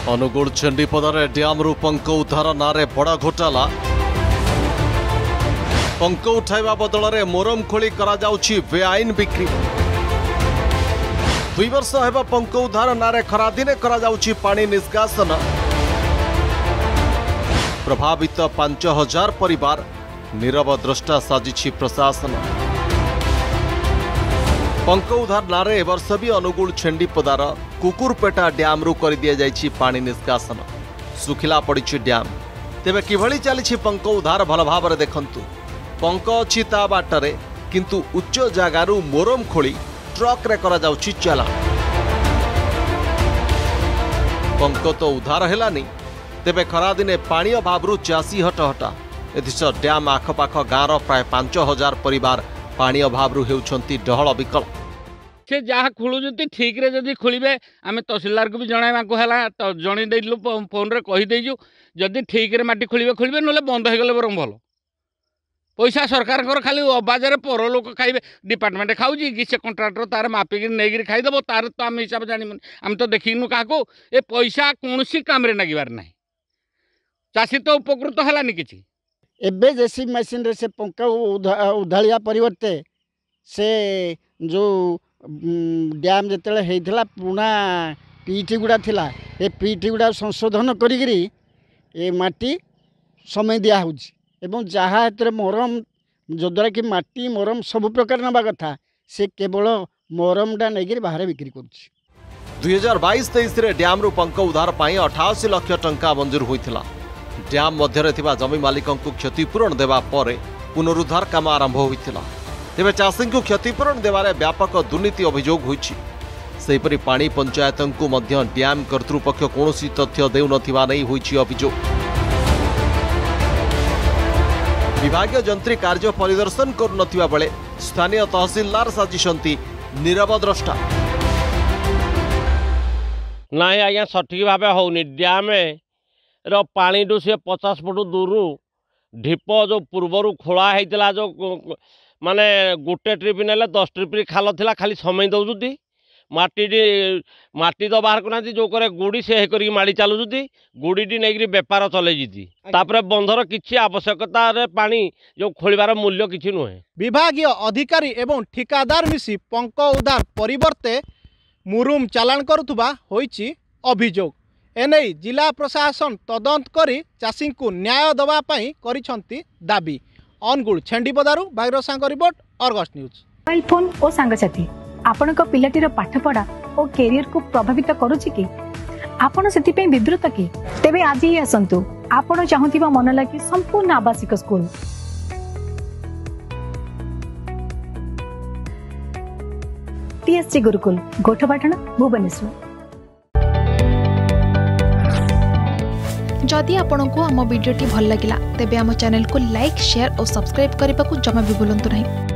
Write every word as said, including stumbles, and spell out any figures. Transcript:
अनुगुल छेंडीपदारे डैम्रु पंक उद्धार नारे बड़ा घोटाला। पंक उठाइबा बदल मोरम खोली करा जाउछि बेआईन बिक्री। दुई वर्ष हेबा पंक उद्धार नारे खरादिने करा जाउछि पानी निष्कासन। प्रभावित पांच हजार परिवार नीरव द्रष्टा साजिछि प्रशासन। पंक उद्धार नारे वर्ष भी अनुगुल छेंडीपदार कुकुरपेटा डैम्रु कर दि जाइछि पानी निष्कासन। सुखिला पड़ी डैम तेबे किभली चली पंक उद्धार भल भाव देखंतु। पंक अछि ता बाटरे किंतु उच्च जागारु मोरम खोली ट्रक रे करा जाउछि चालान। पंक तो उद्धार हेलानी तेबे खरा दिने पानी अभावरु चासी हटहटा। एथिस डैम आखपाख गाँवर प्राय पांच हजार परिवार पानी अभावरु हेउछंती डहल विकल। से जहाँ खोलुंट ठीक रे जदि खोलिबे आमे तहसीलदार को भी जणाइबा को हला तो जणी देलु फोन रे कहि देजु जदि ठीक रे माटी खोलिबे खोलिबे नले बंद हो गले बरम भल। पैसा सरकार कर खाली अबाजरे पर लोक खाइबे डिपार्टमेंट खाउजी कि से कॉन्ट्रैक्टर तार मापिक नेगिरी खाइदबो तार तो आम हिसाब जानिमु आम तो देखिनु काको ए पैसा कोनसी काम रे नागिबार नाही। चासी तो उपकृत हलानी किछि। एबे जेसी मशीन रे से पंक उधालिया परिवर्ते से जो डैम जिते होता पुराना पीटी गुड़ा थिला ए पीटी गुड़ा संशोधन करी ए माटी समय दिया होउछि एवं जहाँ एतरे मोरम जद्वारा कि माटी मोरम सब प्रकार नवा कथा से केवल मोरमटा नहीं बाहर बिक्री करुछि। दुई हजार बाईस तेईस डैम्रु पंक उद्धार पाई अठाशी लाख टंका मंजूर होइथिला। डैम मध्य थिबा जमी मालिकंकु क्षतिपूरण देवा परे पुनरुद्धार काम आरंभ होइथिला। तेबे चाषी को क्षतिपूरण देवारे व्यापक दुर्नीति अभियोग होइछि। सेहिपरि पानी पंचायतंकु मध्य डैम कर्तृपक्ष कौनसी तथ्य देउ नथिबा नै होइछि अभियोग। विभागीय जंत्री कार्य परिदर्शन करू नथिबा बेले स्थानीय तहसीलदार साजिशंती नीरव द्रष्टा। नहीं आज्ञा सठिक भाव होनी डैम रो पानी डू से पचास फुट दूर ढीप जो पूर्वर खोला होता जो माने गोटे ट्रिप ने दस ट्रिप खाल थिला खाली समय दौरान माटी माटी तो बाहर करना जो करे गुड़ी से कर माड़ी चलुच्ची गुड़ी नहीं बेपार चलती तापर बंधर किसी आवश्यकता रे पानी जो खोलिबार मूल्य किसी नुहे। विभागीय अधिकारी एवं ठिकादार मिसी पंक उद्धार परिवर्ते मुरुम चालान करुवा होइछि अभियोग। एने जिला प्रशासन तदंत करी चाषी को न्याय दवा पाई करिसंती दाबी। अनुगुल छेंडीपदारु भाईरसांग report Argus news. Mobile phone और सांगसाथी आपणक पिलाटीर पाठपढ़ा और कैरियर को प्रभावित करुछि कि आपण सेति पे विब्रत कि तेबे आज ही आसंतु आपण चाहुतिबा मन लागी संपूर्ण आवासिक स्कूल टीएससी गुरुकुल गोठपाटना भुवनेश्वर। जदि आपंक आम भिडी भल लगा तेब आम चैनल को लाइक शेयर और सब्सक्राइब करने को जमा भी भूलु नहीं।